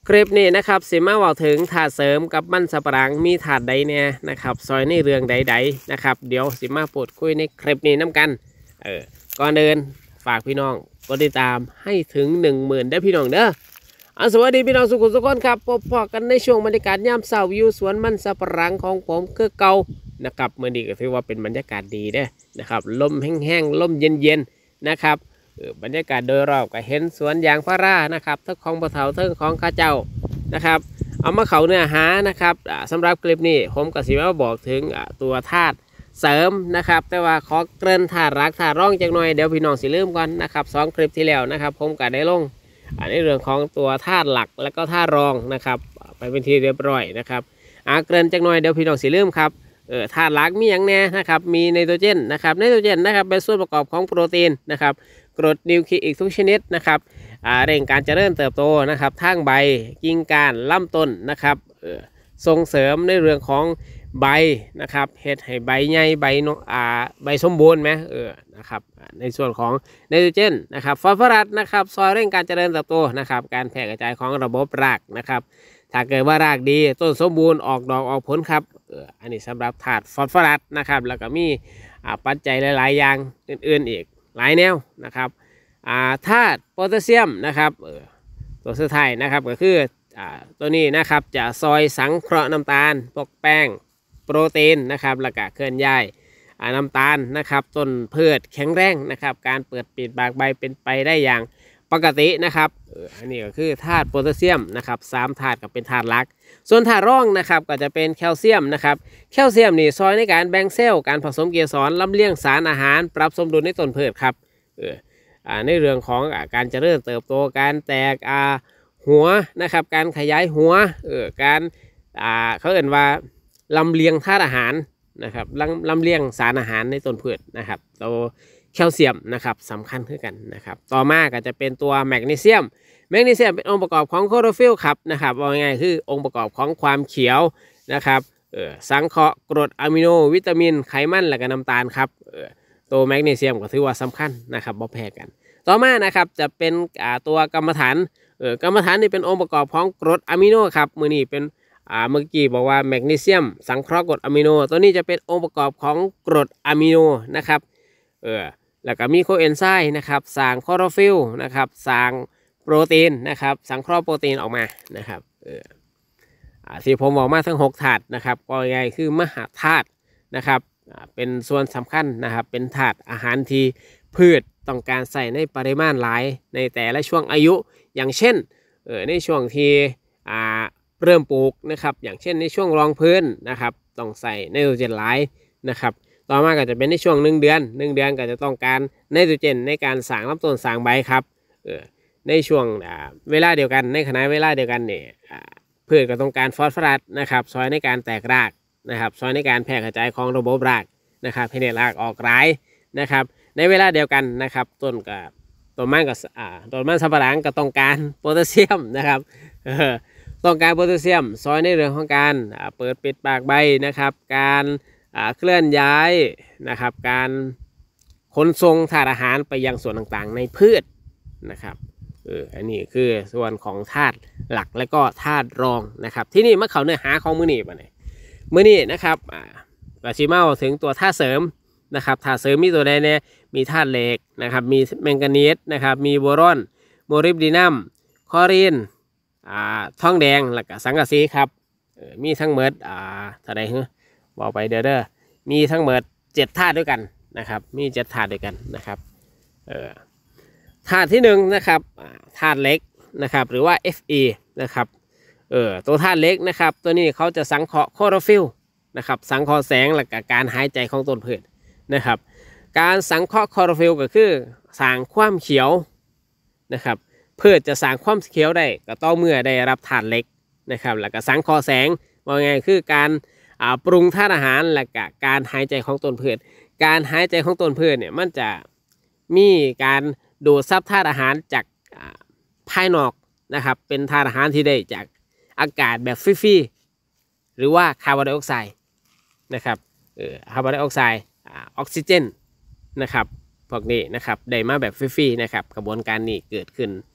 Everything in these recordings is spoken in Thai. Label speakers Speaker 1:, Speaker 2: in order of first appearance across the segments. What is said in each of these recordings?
Speaker 1: คลิปนี้นะครับสิมาว่าถึงถาดเสริมกับมันสับปะหลังมีถาดใดเนี่ยนะครับซอยในเรื่องใดๆนะครับเดี๋ยวสิมาพูดคุยในคลิปนี้น้ากันก่อนเดินฝากพี่น้องกดติดตามให้ถึง10,000ได้พี่น้องเด้อสวัสดีพี่น้องสุขุมสุขคนครับพบพอกันในช่วงบรรยากาศยามเช้าวิวสวนมันสับปะหลังของผมคือเก่านะครับเมื่อนี้ก็ถือว่าเป็นบรรยากาศดีเด้อนะครับลมแห้งๆลมเย็นๆนะครับบรรยากาศโดยรอบก็เห็นสวนยางพารานะครับทั้งของปะเถาทั้งของข้าเจ้านะครับเอามาเขาเนื้อหานะครับสำหรับคลิปนี้ผมก็สิมาบอกถึงตัวธาตุเสริมนะครับแต่ว่าขอเกริ่นธาตุรักธาตุร่องจักหน่อยเดี๋ยวพี่น้องสิลืมก่อนนะครับ2 คลิปที่แล้วนะครับผมก็ได้ลงในเรื่องของตัวธาตุหลักและก็ธาตุรองนะครับไปเป็นที่เรียบร้อยนะครับเกริ่นจักหน่อยเดี๋ยวพี่น้องสิลืมครับธาตุหลักมีอย่างแน่นะครับมีไนโตรเจนนะครับไนโตรเจนนะครับเป็นส่วนประกอบของโปรตีนนะครับกรดนิวคลีอิกทุกชนิดนะครับเร่งการเจริญเติบโตนะครับทางใบกิ่งก้านลำต้นนะครับส่งเสริมในเรื่องของใบนะครับเห็ดให้ใบใหญ่ใบสมบูรณ์ไหมนะครับในส่วนของไนโตรเจนนะครับฟอสฟอรัสนะครับซอยเร่งการเจริญเติบโตนะครับการแผ่กระจายของระบบรากนะครับถ้าเกิดว่ารากดีต้นสมบูรณ์ออกดอกออกผลครับอันนี้สำหรับถาดฟอสฟอรัสนะครับแล้วก็มีปัจจัยหลายๆอย่างอื่นๆอีกหลายแนวนะครับธาตุโพแทสเซียมนะครับตัวสุดท้ายนะครับก็คือตัวนี้นะครับจะซอยสังเคราะห์น้ำตาลพวกแป้งโปรตีนนะครับแล้วก็เคลื่อนย้ายน้ำตาลนะครับต้นพืชแข็งแรงนะครับการเปิดปิดบากใบเป็นไปได้อย่างปกตินะครับอันนี้ก็คือธาตุโพแทสเซียมนะครับ3ธาตุก็เป็นธาตุหลักส่วนธาตุรองนะครับก็จะเป็นแคลเซียมนะครับแคลเซียมนี่ซอยในการแบ่งเซลล์การผสมเกสรลำเลียงสารอาหารปรับสมดุลในต้นพืชครับในเรื่องของการเจริญเติบโตการแตกหัวนะครับการขยายหัวการเขาเอ่นว่าลำเลียงธาตุอาหารนะครับลำเลียงสารอาหารในต้นพืชนะครับตัวแคลเซียมนะครับสำคัญขึ้นกันนะครับต่อมาก็จะเป็นตัวแมกนีเซียมเป็นองค์ประกอบของโคโรฟิลครับนะครับว่าง่ายคือองค์ประกอบของความเขียวนะครับสังเคราะห์กรดอะมิโนวิตามินไขมันและก็น้ำตาลครับตัวแมกนีเซียมก็ถือว่าสำคัญนะครับบ่แพ้กันต่อมานะครับจะเป็นตัวกรรมฐานกรรมฐานนี่เป็นองค์ประกอบของกรดอะมิโนครับมือนี้เป็นเมื่อกี้บอกว่าแมกนีเซียมสังเคราะห์กรดอะมิโนตัวนี้จะเป็นองค์ประกอบของกรดอะมิโนนะครับแล้วก็มีโคเอนไซม์นะครับสร้างคลอโรฟิลนะครับสร้างโปรตีนนะครับสังเคราะห์โปรตีนออกมานะครับที่ผมบอกมาทั้ง6 ธาตุนะครับก็ง่ายคือมหาธาตุนะครับเป็นส่วนสำคัญนะครับเป็นธาตุอาหารที่พืชต้องการใส่ในปริมาณหลายในแต่ละช่วงอายุอย่างเช่นในช่วงที่เริ่มปลูกนะครับอย่างเช่นในช่วงรองพื้นนะครับต้องใส่ไนโตรเจนหลายนะครับต่อมาก็จะเป็นในช่วง1 เดือนก็จะต้องการไนโตรเจนในการสร้างลำต้นสร้างใบครับในช่วงเวลาเดียวกันในขณะเวลาเดียวกันเนี่ยพืชก็ต้องการฟอสฟอรัสนะครับซอยในการแตกรากนะครับซอยในการแผ่กระจายของระบบรากนะครับให้รากออกรายนะครับในเวลาเดียวกันนะครับต้นมันสับปะหลังก็ต้องการโพแทสเซียมนะครับต้องการโพแทสเซียมซอยในเรื่องของการเปิดปิดปากใบนะครับการเคลื่อนย้ายนะครับการขนส่งธาตุอาหารไปยังส่วนต่างๆในพืชนะครับอันนี้คือส่วนของธาตุหลักและก็ธาตุรองนะครับที่นี่มาเข้าเนื้อหาของมื้อนี้นะครับก็สิมาถึงตัวธาตุเสริมนะครับธาตุเสริมมีตัวใดเนี่ยมีธาตุเหล็กนะครับมีแมงกานีสนะครับมีโบรอนโมลิบดีนัมคลอรีนทองแดงและก็สังกะสีครับมีทั้งหมดเท่าไหร่บอกไปเด้อมีทั้งหมด7 ธาตุด้วยกันนะครับมี7 ธาตุด้วยกันนะครับธาตุที่1นะครับธาตุเหล็กนะครับหรือว่า Fe นะครับตัวธาตุเหล็กนะครับตัวนี้เขาจะสังเคราะห์โคลอโรฟิลนะครับสังเคราะห์แสงและการหายใจของต้นพืชนะครับการสังเคราะห์โคลอโรฟิลก็คือสร้างความเขียวนะครับพืชจะสร้างความเขียวได้ก็ต่อเมื่อได้รับธาตุเหล็กนะครับแล้วก็สังเคราะห์แสงว่าไงคือการปรุงธาตุอาหารและการหายใจของต้นพืชการหายใจของต้นพืชเนี่ยมันจะมีการดูดซับธาตุอาหารจากภายนอกนะครับเป็นธาตุอาหารที่ได้จากอากาศแบบฟรีๆหรือว่าคาร์บอนไดออกไซด์นะครับคาร์บอนไดออกไซด์ออกซิเจนนะครับพวกนี้นะครับได้มาแบบฟรีๆนะครับกระบวนการนี้เกิดขึ้น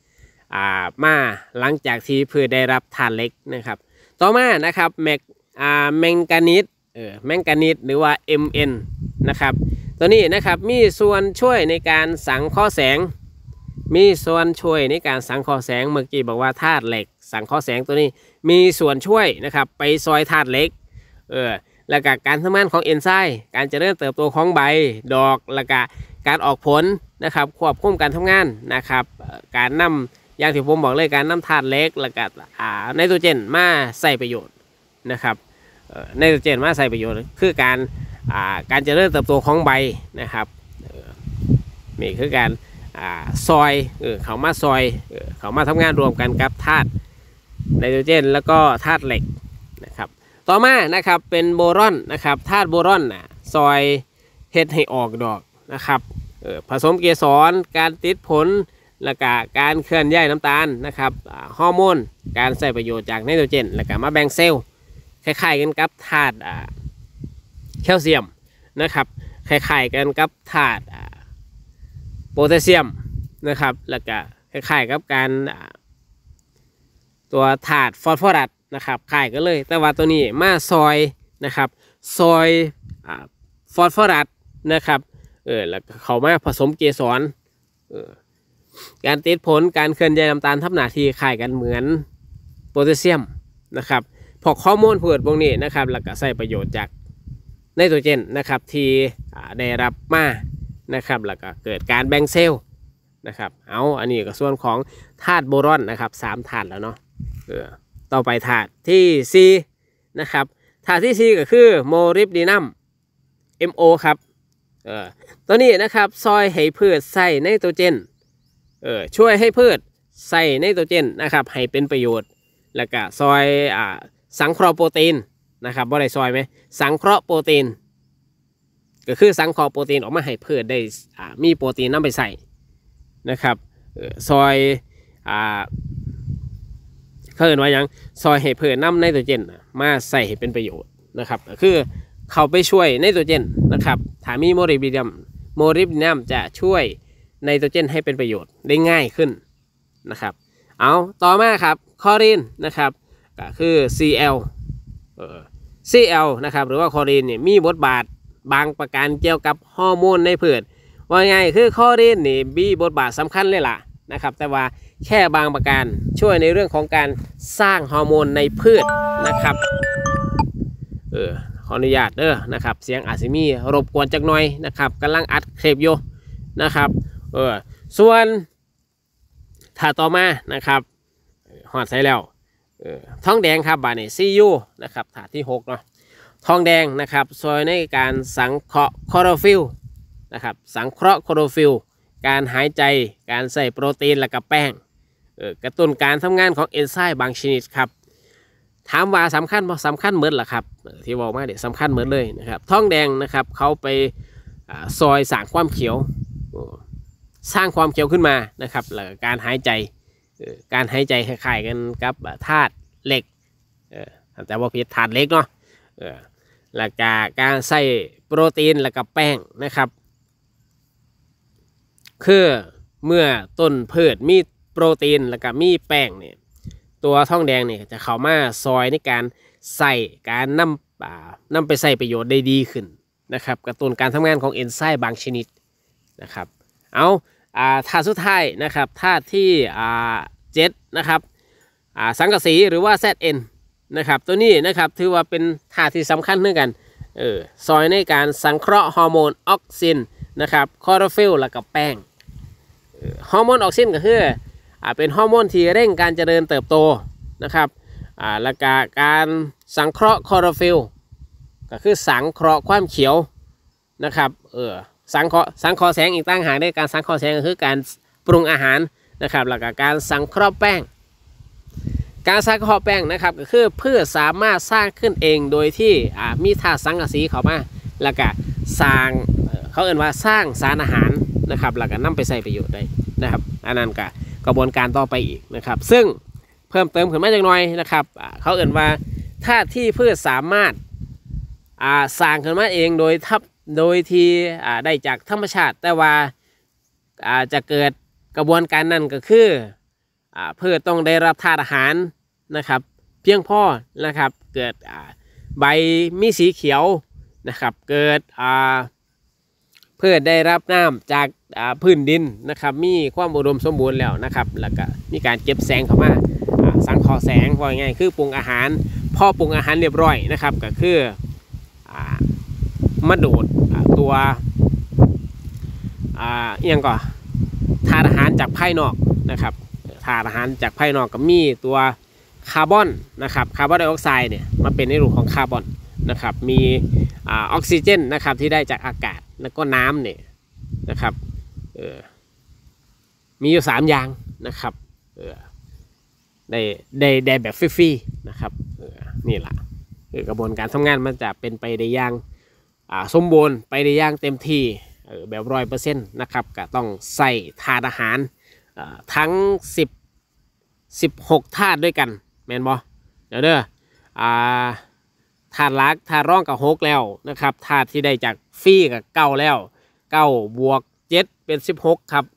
Speaker 1: มาหลังจากที่พืชได้รับธาตุเหล็กนะครับต่อมานะครับแมงกานีสแมงกานีสหรือว่า Mn นะครับตัวนี้นะครับมีส่วนช่วยในการสังเคราะห์แสงมีส่วนช่วยในการสังเคราะห์แสงเมื่อกี้บอกว่าธาตุเหล็กสังเคราะห์แสงตัวนี้มีส่วนช่วยนะครับไปซอยธาตุเหล็กแล้วก็การทำงานของเอนไซม์การเจริญเติบโตของใบดอกแล้วก็การออกผลนะครับควบคุมการทำงานนะครับการนำอย่างที่ผมบอกเลยการนำธาตุเหล็กแล้วก็ไนโตรเจนมาใส่ประโยชน์นะครับไนโตรเจนมาใส่ประโยชน์คือการเจริญเติบโตของใบนะครับนี่คือการซอยเขามาซอยเขามาทำงานรวมกันกับธาตุไนโตรเจนแล้วก็ธาตุเหล็กนะครับต่อมานะครับเป็นโบรอนนะครับธาตุโบรอนซอยเฮ็ดให้ออกดอกนะครับผสมเกสรการติดผลแล้วก็การเคลื่อนย้ายน้ำตาลนะครับฮอร์โมนการใส่ประโยชน์จากไนโตรเจนแล้วก็มาแบ่งเซลล์คล้ายๆกันกับธาตุแคลเซียมนะครับคล้ายๆกันกับธาตุโพแทสเซียมนะครับแล้วก็คล้ายๆกับการตัวธาตุฟอสฟอรัสนะครับคล้ายกันเลยแต่ว่าตัวนี้มาซอยนะครับซอยฟอสฟอรัสนะครับแล้วเขามาผสมเกสรการติดผลการเคลื่อนย้ายน้ำตาลทับหน้าที่คล้ายกันเหมือนโพแทสเซียมนะครับพอฮอร์โมนพืชพวกนี้นะครับแล้วก็ใส่ประโยชน์จากไนโตรเจนนะครับที่ได้รับมานะครับแล้วก็เกิดการแบ่งเซลล์นะครับอันนี้ก็ส่วนของธาตุโบรอนนะครับ3ธาตุแล้วเนาะต่อไปธาตุที่4นะครับธาตุที่4ก็คือโมลิบดีนัม MO ครับตัวนี้นะครับซอยให้พืชใส่ไนโตรเจนช่วยให้พืชใส่ไนโตรเจนนะครับให้เป็นประโยชน์แล้วก็ซอยสังเคราะห์โปรตีนนะครับบ่ได้ซอยไหมสังเคราะห์โปรตีนก็คือสังเคราะห์โปรตีนออกมาให้พืชได้มีโปรตีนนำไปใส่นะครับซอยเขาเรียกว่าอย่างซอยให้พืชนำไนโตรเจนมาใส่ให้เป็นประโยชน์นะครับก็คือเขาไปช่วยไนโตรเจนนะครับถ้ามีโมลิบดีนัมจะช่วยไนโตรเจนให้เป็นประโยชน์ได้ง่ายขึ้นนะครับต่อมาครับคลอรีนนะครับก็คือ Cl นะครับหรือว่าคลอรีนเนี่ยมีบทบาทบางประการเกี่ยวกับฮอร์โมนในพืชว่าไงคือคลอรีนนี่มีบทบาทสำคัญเลยล่ะนะครับแต่ว่าแค่บางประการช่วยในเรื่องของการสร้างฮอร์โมนในพืชนะครับขออนุญาตนะครับเสียงอาจจะมีรบกวนจักหน่อยนะครับกำลังอัดคลิปอยู่นะครับส่วนถ้าต่อมานะครับหอดใส่แล้วทองแดงครับบาเนซียูนะครับถาดที่6เนาะทองแดงนะครับซอยในการสังเคราะห์คลอโรฟิลนะครับสังเคราะห์คลอโรฟิลการหายใจการใส่โปรตีนและกับแป้งกระตุ้นการทำงานของเอนไซม์บางชนิดครับถามว่าสำคัญสำคัญเหมือนหรอครับที่บอกมาเดี๋ยวสำคัญเหมือนเลยนะครับทองแดงนะครับเขาไปซอยสร้างความเขียวสร้างความเขียวขึ้นมานะครับแล้วการหายใจคล้ายๆกันกับธาตุเหล็กแต่ว่าผิดธาตุเหล็กเนาะแล้วก็การใส่โปรตีนแล้วก็แป้งนะครับคือเมื่อต้นพืชมีโปรตีนแล้วก็มีแป้งเนี่ยตัวทองแดงเนี่ยจะเข้ามาซอยในการใส่การนำไปใส่ประโยชน์ได้ดีขึ้นนะครับกระตุ้นการทำงานของเอนไซม์บางชนิดนะครับธาตุสุดท้ายนะครับธาตุที่7นะครับสังกะสีหรือว่า Zn นะครับตัวนี้นะครับถือว่าเป็นธาตุที่สำคัญเหมือนกันซอยในการสังเคราะห์ฮอร์โมนออกซินนะครับคลอโรฟิลและกับแป้งฮอร์โมนออกซินก็คือเป็นฮอร์โมนที่เร่งการเจริญเติบโตนะครับและการสังเคราะห์คลอโรฟิลก็คือสังเคราะห์ความเขียวนะครับสังเคราะห์แสงอีกตั้งหากได้การสังเคราะห์แสงก็คือการปรุงอาหารนะครับแล้วก็การสังเคราะห์แป้งการสังเคราะห์แป้งนะครับก็คือเพื่อสามารถสร้างขึ้นเองโดยที่มีธาตุสังกะสีเข้ามาแล้วก็สร้างเขาเอ่นว่าสร้างสารอาหารนะครับแล้วก็นำไปใช้ประโยชน์ได้นะครับอันนั้นก็กระบวนการต่อไปอีกนะครับซึ่งเพิ่มเติมขึ้นมาจักหน่อยนะครับเขาเอ่นว่าธาตุที่พืชสามารถสร้างขึ้นมาเองโดยที่ได้จากธรรมชาติแต่ว่าจะเกิดกระบวนการนั้นก็คือพืชต้องได้รับธาตุอาหารนะครับเพียงพอนะครับเกิดใบมีสีเขียวนะครับเกิดพืชได้รับน้ำจากพื้นดินนะครับมีความอุดมสมบูรณ์แล้วนะครับแล้วก็มีการเก็บแสงเข้ามาสังเคราะห์แสงว่าง่ายคือปรุงอาหารพอปรุงอาหารเรียบร้อยนะครับก็คือมาดูดตัวยังก่อธาตุอาหารจากภายนอกนะครับธาตุอาหารจากภายนอกก็มีตัวคาร์บอนนะครับคาร์บอนไดออกไซด์เนี่ยมาเป็นในรูปของคาร์บอนนะครับมีออกซิเจนนะครับที่ได้จากอากาศแล้วก็น้ำเนี่ยนะครับมีอยู่3อย่างนะครับได้แบบฟรีๆนะครับนี่แหละกระบวนการทำงานมันจะเป็นไปได้อย่างสมบูรณ์ไปได้อย่างเต็มที่แบบ100%นะครับก็ต้องใส่ธาตุอาหารทั้ง16ธาตุด้วยกันแมนบอเดี๋ยวเด้อธาตุหลักธาตุรองกับ6แล้วนะครับธาตุที่ได้จากฟรีกับ9แล้ว9บวก7เป็น16ครับ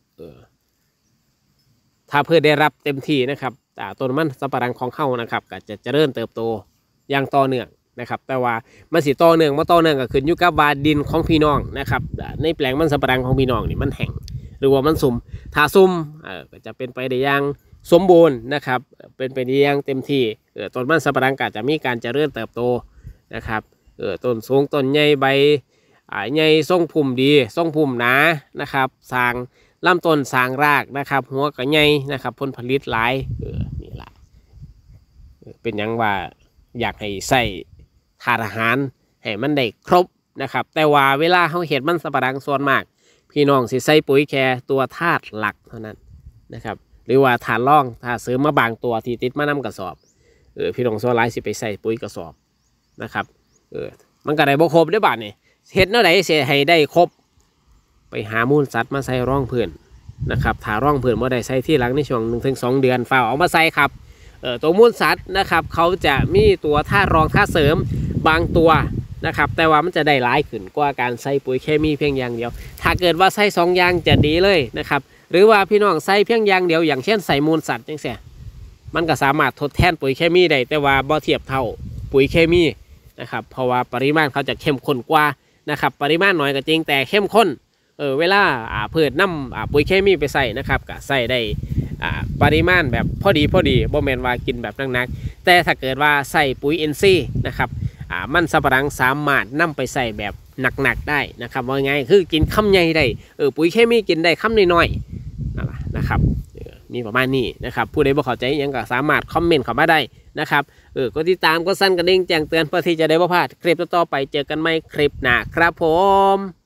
Speaker 1: ถ้าเพื่อได้รับเต็มที่นะครับต้นมันสำปะหลังของเขานะครับก็จะเจริญเติบโตอย่างต่อเนื่องนะครับแต่ว่ามันสิต่อเนื่องก็ขึ้นอยู่กับว่าดินของพี่น้องนะครับในแปลงมันสำปะหลังของพี่น้องนี่มันแห้งหรือว่ามันสุ่มถ้าสุ่มก็จะเป็นไปได้อย่างสมบูรณ์นะครับเป็นไปได้อย่างเต็มที่ต้นมันสำปะหลังก็จะมีการเจริญเติบโตนะครับต้นสูงต้นใหญ่ใบใหญ่ทรงพุ่มดีทรงพุ่มหนานะครับสร้างลำต้นสร้างรากนะครับหัวก็ใหญ่นะครับผลผลิตหลายนี่แหละเป็นอย่างว่าอยากให้ใส่ธาตุอาหารให้มันได้ครบนะครับแต่ว่าเวลาเขาเห็ดมันสำปะหลังส่วนมากพี่น้องสิใส่ปุ๋ยแค่ตัวธาตุหลักเท่านั้นนะครับหรือว่าธาตุรองธาตุเสริมมาบางตัวที่ติดมานำกระสอบพี่น้องส่วนหลายสิไปใส่ปุ๋ยกระสอบนะครับมันก็ได้บ่ครบได้บาดนี่เห็ดเนาะใดเสียให้ได้ครบไปหามูลสัตว์มาใส่ร่องเพื่อนนะครับถ้าร่องเพื่อนเมื่อใดใส่ที่หลังในช่วง1 ถึง 2 เดือนฝ้าเอามาใส่ครับตัวมูลสัตว์นะครับเขาจะมีตัวธาตุรองธาตุเสริมบางตัวนะครับแต่ว่ามันจะได้หลายขึ้นกว่าการใส่ปุ๋ยเคมีเพียงอย่างเดียวถ้าเกิดว่าใส่2 อย่างจะดีเลยนะครับหรือว่าพี่น้องใส่เพียงอย่างเดียวอย่างเช่นใส่มูลสัตว์จังเสียมันก็สามารถทดแทนปุ๋ยเคมีได้แต่ว่าบ่เทียบเท่าปุ๋ยเคมีนะครับเพราะว่าปริมาณเขาจะเข้มข้นกว่านะครับปริมาณน้อยก็จริงแต่เข้มข้นเวลาพืชนำปุ๋ยเคมีไปใส่นะครับก็ใส่ได้ปริมาณแบบพอดีบ่แม่นว่ากินแบบหนักๆแต่ถ้าเกิดว่าใส่ปุ๋ยอินทรีย์นะครับมันสำปะหลังสามารถนำไปใส่แบบหนักๆได้นะครับว่าไงคือกินคำใหญ่ได้ปุ๋ยเคมีกินได้คำน้อยๆนะครับมีประมาณนี้นะครับผู้ใดบ่เข้าใจยังก็สามารถคอมเมนต์เข้ามาได้นะครับก็ติดตามก็สั่นกระดิ่งแจ้งเตือนเพื่อที่จะได้บ่พลาดคลิปต่อไปเจอกันใหม่คลิปหน้าครับผม